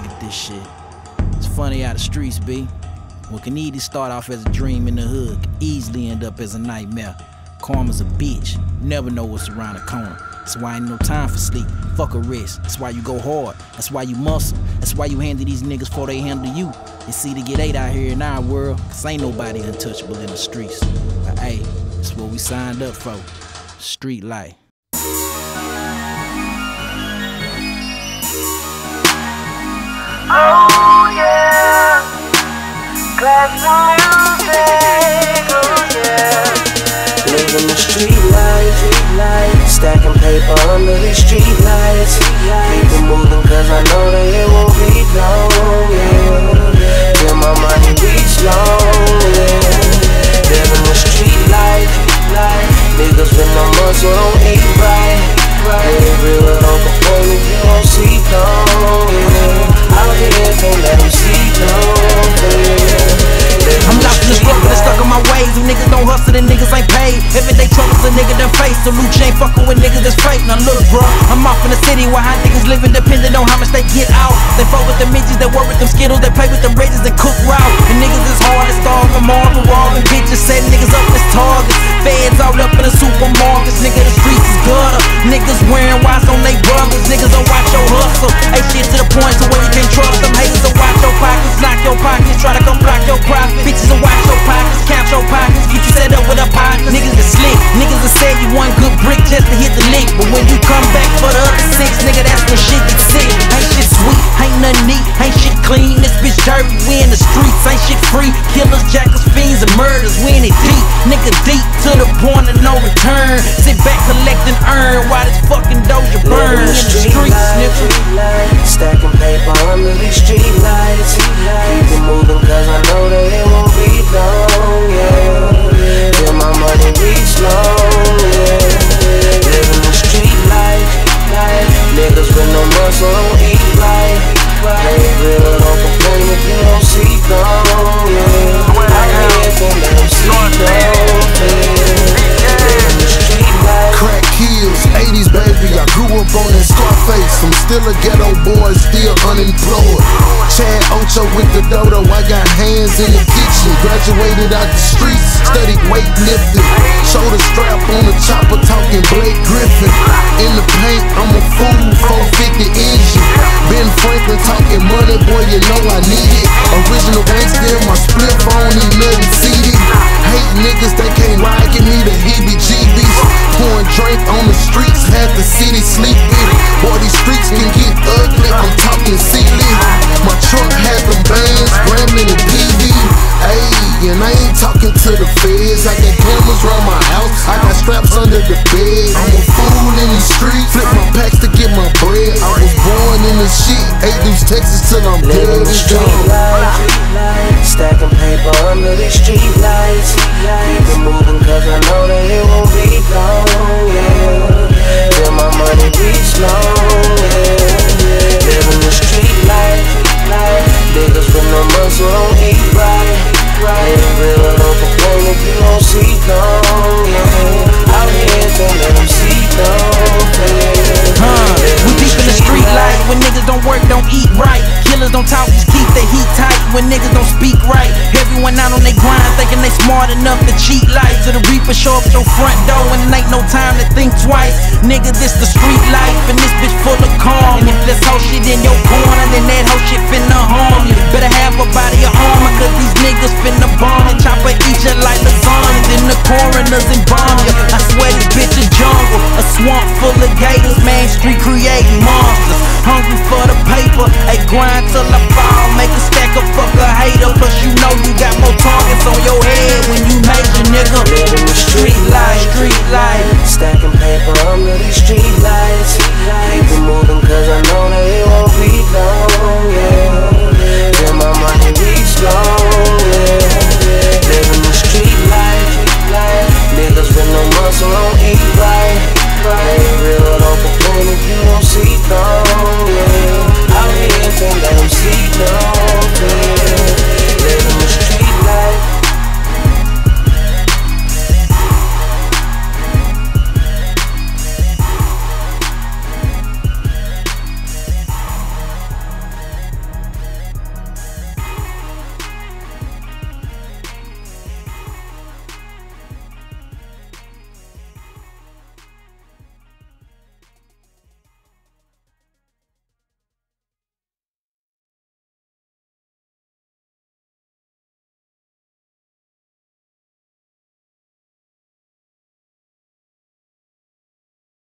look at this shit. It's funny how the streets be. What can easily start off as a dream in the hood can easily end up as a nightmare. Karma's a bitch, you never know what's around the corner. That's why ain't no time for sleep, fuck a rest. That's why you go hard, that's why you muscle. That's why you handle these niggas before they handle you. It's easy to get 8 out here in our world, cause ain't nobody untouchable in the streets. But hey, that's what we signed up for, street life. Oh yeah, Classik music, oh yeah. Living the street life, stacking paper under these street lights. Keep it moving cause I know that it won't be long, yeah. Till my money reach long, yeah. Living the street life, niggas with no muscle don't eat right. Ain't real, don't complain if you don't see long, yeah. Out here, don't let them see long, yeah. I'm lost in the struggle and stuck in my ways. If niggas don't hustle, then niggas ain't paid. Everyday troubles a nigga done face. So Lucci ain't fucking with niggas that's fake. Now look, bro, I'm off in the city where hot niggas living depending on how much they get out. They fuck with the midgets, they work with them Skittles, they play with them razors and cook raw. And niggas is hard as starve from Marvin Wall and bitches setting niggas up as targets. Feds all up in the supermarkets, nigga, the streets is gutter. Niggas wearing watch on they brothers, niggas don't watch your hustle. Ain't shit to the point to where you can't trust them. Haters will watch your pockets, knock your pockets, try to come block your profit. Bitches will watch your pockets, count your pockets, get you set up with a pocket. Niggas is slick, niggas will say you one good brick just to hit the lick. But when you come back for the other 6, nigga, that's when shit gets sick. Ain't shit sweet, ain't nothing neat, ain't shit clean. This bitch dirty, we in the streets, ain't shit free. Killers, jackals, fiends, and murders, we in it deep. Nigga deep to the point of no return. Sit back, collect and earn while this fucking doja burn in the streets, nigga. Stacking paper under these street lights. Keep it moving cause I know that it won't be long, yeah. Till my money reach long, yeah. Living the street life, niggas with no muscle don't eat right. Ain't real, don't complain if you don't see long, yeah. I can't let them see long, yeah. Living the street life. Crack kills, 80s baby, I grew up on that Scarface. I'm still a ghetto boy, still unemployed. Chad Ocho with the dodo, I got hands in the kitchen. Graduated out the streets, studied weightlifting. Shoulder strap on the chopper, talking Blake Griffin. In the paint, I'm a fool, 450 engine. Ben Franklin talking money, boy, you know I need it. Original gangster in my split phone, ain't nothing seated. Hate niggas, they can't ride, give me the heebie-jeebies. Pouring drink on the streets, had the city sleeping. Boy, these streets can get ugly, I'm talking ceiling. My truck had them bands, Grambling and PV. Ayy, and I ain't talking to the feds. I got cameras around my house, I got straps under the bed. I'm a fool in these streets, flip my packs to get my bread. I was born in this shit, 8 Deuce Texas till I'm dead and gone. Stacking paper under these street lights. Keep it moving cause I know that it won't be long, yeah. Till my money reach long, yeah. Living the street life, niggas with no muscle don't eat right. Ain't real, don't complain if you don't see long, yeah. Out here, don't let them see long, yeah. We deep in the street life, when niggas don't work, don't eat right. Killers don't talk, just keep their heat tight. When niggas don't speak right, everyone out on their grind, thinking they smart enough to cheat life. To the reaper show up at your front door, and it ain't no time to think twice. Nigga, this the street life, and this bitch full of calm. And if this whole shit in your corner, then that whole shit finna harm you. Better have a body of armor, cause these niggas finna bomb and chopper eat you like lasagna. Then the coroners embalm you. I swear this bitch a jungle, a swamp full of gators. Man, street creating monsters, hungry for the paper. Ay, grind till I fall, make a stack up, fuck a hater. Plus you know you got more targets on your head when you major, nigga. Living the street life, stacking paper under these street lights. Keep it moving cause I know that it won't be long, yeah.